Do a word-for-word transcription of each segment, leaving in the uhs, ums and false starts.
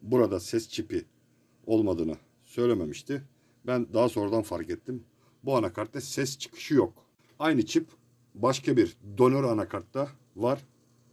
burada ses çipi olmadığını söylememişti. Ben daha sonradan fark ettim. Bu anakartta ses çıkışı yok. Aynı çip başka bir donör anakartta var.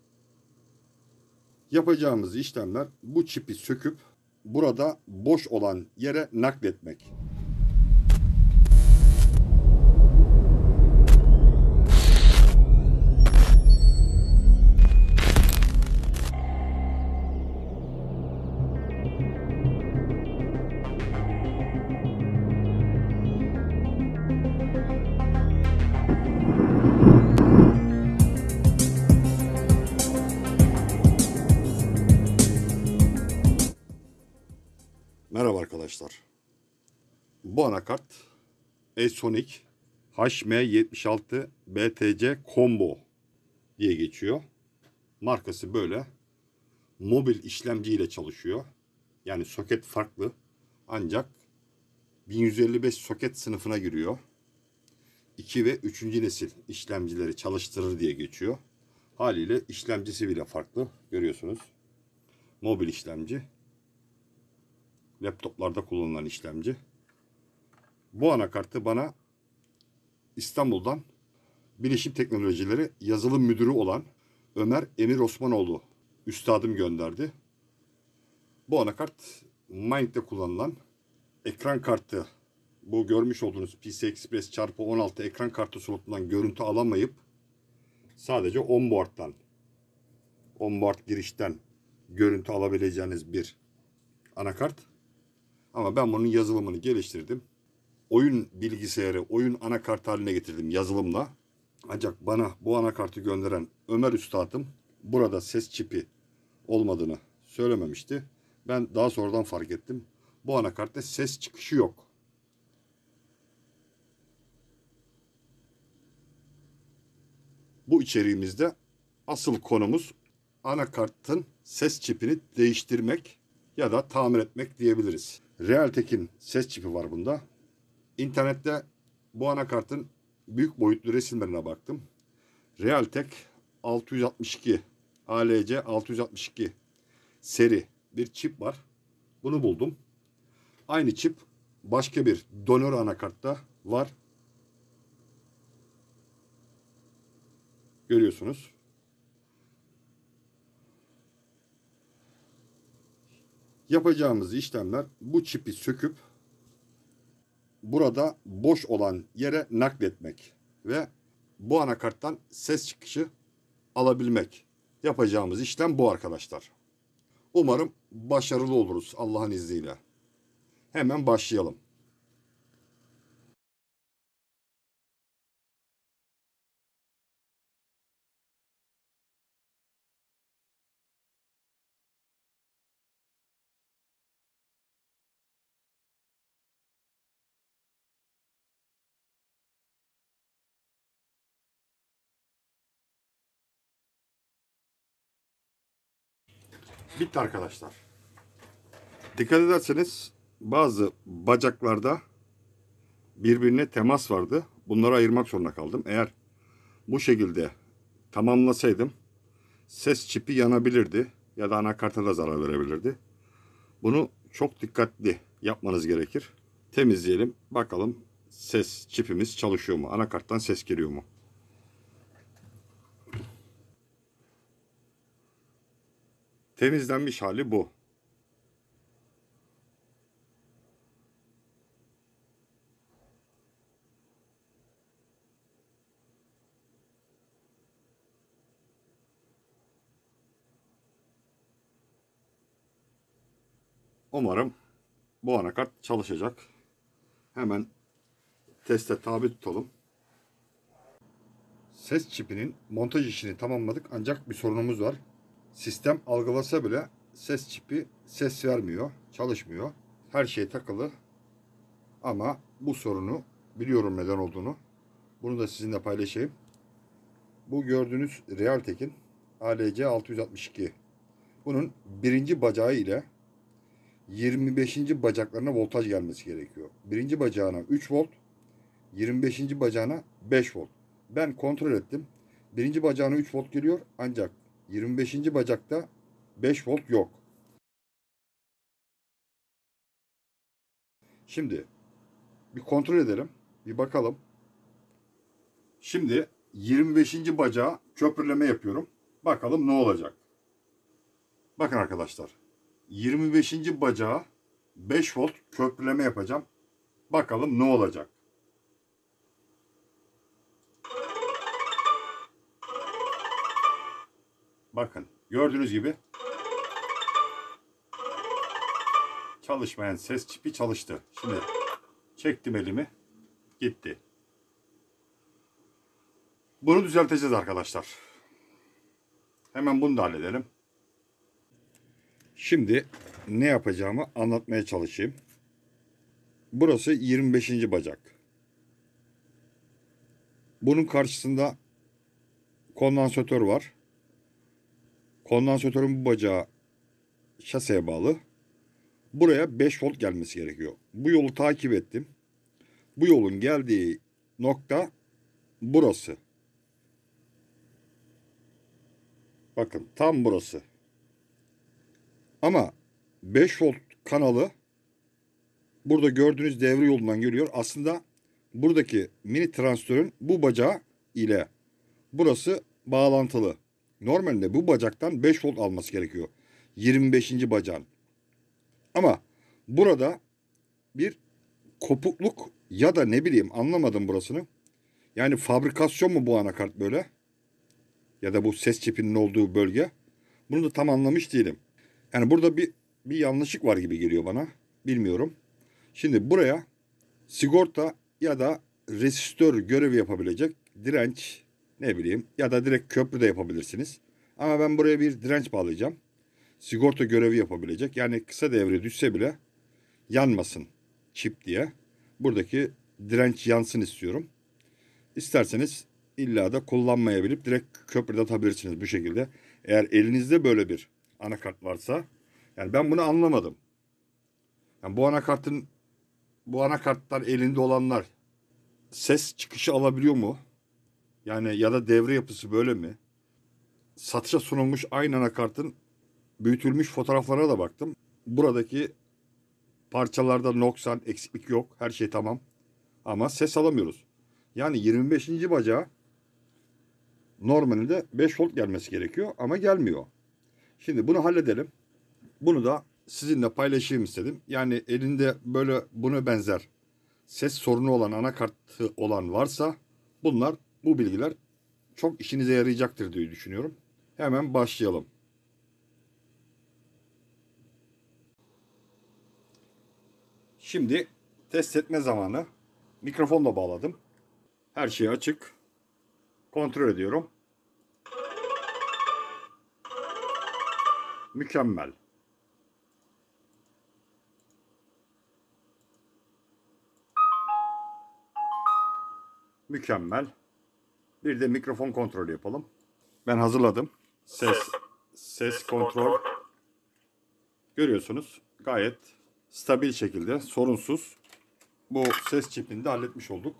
Yapacağımız işlemler bu çipi söküp burada boş olan yere nakletmek. Merhaba arkadaşlar. Bu anakart Sonic H M yetmiş altı B T C Combo diye geçiyor. Markası böyle. Mobil işlemci ile çalışıyor. Yani soket farklı. Ancak bin yüz elli beş soket sınıfına giriyor. iki ve üçüncü nesil işlemcileri çalıştırır diye geçiyor. Haliyle işlemcisi bile farklı. Görüyorsunuz. Mobil işlemci. Laptoplarda kullanılan işlemci. Bu anakartı bana İstanbul'dan Bilişim Teknolojileri Yazılım Müdürü olan Ömer Emir Osmanoğlu üstadım gönderdi. Bu anakart Mind'de kullanılan ekran kartı, bu görmüş olduğunuz P C I Express çarpı on altı ekran kartı slotundan görüntü alamayıp sadece onboard'dan, onboard girişten görüntü alabileceğiniz bir anakart. Ama ben bunun yazılımını geliştirdim. Oyun bilgisayarı, oyun anakart haline getirdim yazılımla. Ancak bana bu anakartı gönderen Ömer üstadım burada ses çipi olmadığını söylememişti. Ben daha sonradan fark ettim. Bu anakartta ses çıkışı yok. Bu içeriğimizde asıl konumuz anakartın ses çipini değiştirmek ya da tamir etmek diyebiliriz. Realtek'in ses çipi var bunda. İnternette bu anakartın büyük boyutlu resimlerine baktım. Realtek altı yüz altmış iki A L C altı yüz altmış iki seri bir çip var. Bunu buldum. Aynı çip başka bir donör anakartta var. Görüyorsunuz. Yapacağımız işlemler bu çipi söküp burada boş olan yere nakletmek ve bu anakarttan ses çıkışı alabilmek. Yapacağımız işlem bu arkadaşlar. Umarım başarılı oluruz Allah'ın izniyle. Hemen başlayalım. Bitti arkadaşlar. Dikkat ederseniz bazı bacaklarda birbirine temas vardı. Bunları ayırmak zorunda kaldım. Eğer bu şekilde tamamlasaydım ses çipi yanabilirdi ya da anakarta da zarar verebilirdi. Bunu çok dikkatli yapmanız gerekir. Temizleyelim. Bakalım ses çipimiz çalışıyor mu? Anakarttan ses geliyor mu? Temizlenmiş hali bu. Umarım bu anakart çalışacak. Hemen teste tabi tutalım. Ses çipinin montaj işini tamamladık ancak bir sorunumuz var. Sistem algılasa bile ses çipi ses vermiyor, çalışmıyor. Her şey takılı ama bu sorunu biliyorum neden olduğunu. Bunu da sizinle paylaşayım. Bu gördüğünüz Realtek'in A L C altı yüz altmış iki. Bunun birinci bacağı ile yirmi beşinci bacaklarına voltaj gelmesi gerekiyor. Birinci bacağına üç volt, yirmi beşinci bacağına beş volt. Ben kontrol ettim. Birinci bacağına üç volt geliyor ancak yirmi beşinci bacakta beş volt yok. Şimdi bir kontrol edelim. Bir bakalım. Şimdi yirmi beşinci bacağı köprüleme yapıyorum. Bakalım ne olacak. Bakın arkadaşlar. yirmi beşinci bacağı beş volt köprüleme yapacağım. Bakalım ne olacak. Bakın gördüğünüz gibi çalışmayan ses çipi çalıştı. Şimdi çektim elimi. Gitti. Bunu düzelteceğiz arkadaşlar. Hemen bunu da halledelim. Şimdi ne yapacağımı anlatmaya çalışayım. Burası yirmi beşinci bacak. Bunun karşısında kondansatör var. Kondansatörün bu bacağı şaseye bağlı. Buraya beş volt gelmesi gerekiyor. Bu yolu takip ettim. Bu yolun geldiği nokta burası. Bakın tam burası. Ama beş volt kanalı burada gördüğünüz devre yolundan geliyor. Aslında buradaki mini transistörün bu bacağı ile burası bağlantılı. Normalde bu bacaktan beş volt alması gerekiyor. yirmi beşinci bacağın. Ama burada bir kopukluk ya da ne bileyim anlamadım burasını. Yani fabrikasyon mu bu anakart böyle? Ya da bu ses çipinin olduğu bölge. Bunu da tam anlamış değilim. Yani burada bir bir yanlışlık var gibi geliyor bana. Bilmiyorum. Şimdi buraya sigorta ya da resistör görevi yapabilecek direnç ne bileyim ya da direkt köprü de yapabilirsiniz. Ama ben buraya bir direnç bağlayacağım. Sigorta görevi yapabilecek. Yani kısa devre düşse bile yanmasın çip diye. Buradaki direnç yansın istiyorum. İsterseniz illa da kullanmayabilip direkt köprüde atabilirsiniz bu şekilde. Eğer elinizde böyle bir anakart varsa, yani ben bunu anlamadım. Yani bu anakartın bu anakartlar elinde olanlar ses çıkışı alabiliyor mu? Yani ya da devre yapısı böyle mi? Satışa sunulmuş aynı anakartın büyütülmüş fotoğraflara da baktım. Buradaki parçalarda noksan, eksiklik yok. Her şey tamam. Ama ses alamıyoruz. Yani yirmi beşinci bacağı normalde beş volt gelmesi gerekiyor ama gelmiyor. Şimdi bunu halledelim. Bunu da sizinle paylaşayım istedim. Yani elinde böyle buna benzer ses sorunu olan anakartı olan varsa bunlar, bu bilgiler çok işinize yarayacaktır diye düşünüyorum. Hemen başlayalım. Şimdi test etme zamanı. Mikrofonla bağladım. Her şey açık. Kontrol ediyorum. Mükemmel. Mükemmel. Bir de mikrofon kontrolü yapalım. Ben hazırladım. Ses ses kontrol. Görüyorsunuz. Gayet stabil şekilde, sorunsuz bu ses çipini de halletmiş olduk.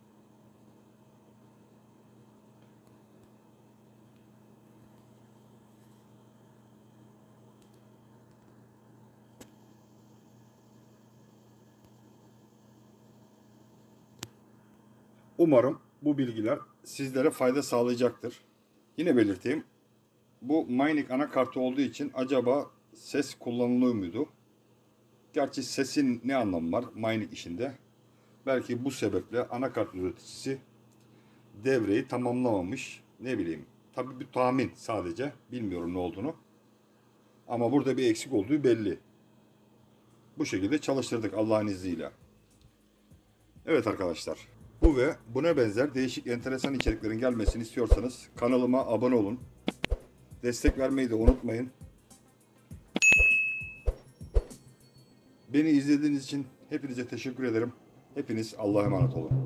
Umarım bu bilgiler sizlere fayda sağlayacaktır. Yine belirteyim. Bu Minic anakartı olduğu için acaba ses kullanılıyor muydu? Gerçi sesin ne anlamı var Minic işinde? Belki bu sebeple anakart üreticisi devreyi tamamlamamış. Ne bileyim. Tabii bir tahmin sadece. Bilmiyorum ne olduğunu. Ama burada bir eksik olduğu belli. Bu şekilde çalıştırdık Allah'ın izniyle. Evet arkadaşlar. Bu ve buna benzer değişik enteresan içeriklerin gelmesini istiyorsanız kanalıma abone olun. Destek vermeyi de unutmayın. Beni izlediğiniz için hepinize teşekkür ederim. Hepiniz Allah'a emanet olun.